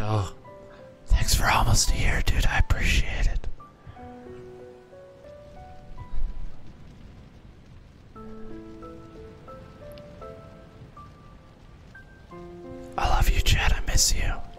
Oh, thanks for almost a year, dude. I appreciate it. I love you, Chad. I miss you.